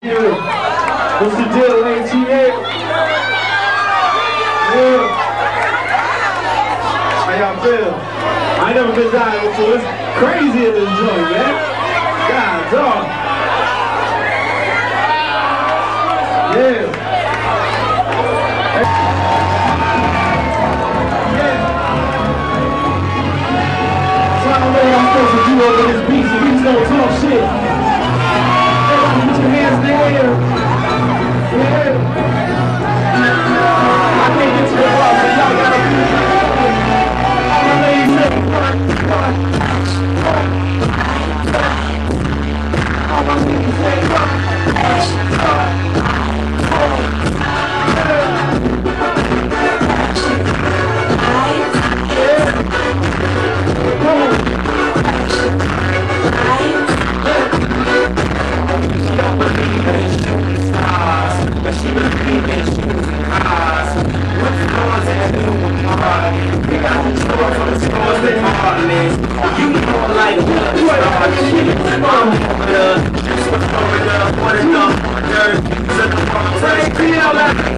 What's the deal, MJQ? Yeah. How y'all feel? I ain't never been dying before. It's crazy in this joint, man. God, dog. Yeah. So I don't know what I'm supposed to do over this beat, so we just gonna talk shit. Everybody put your hands in the air. Yeah. I can't get to the bar, so y'all gotta be all my ladies say all my ladies say you know, like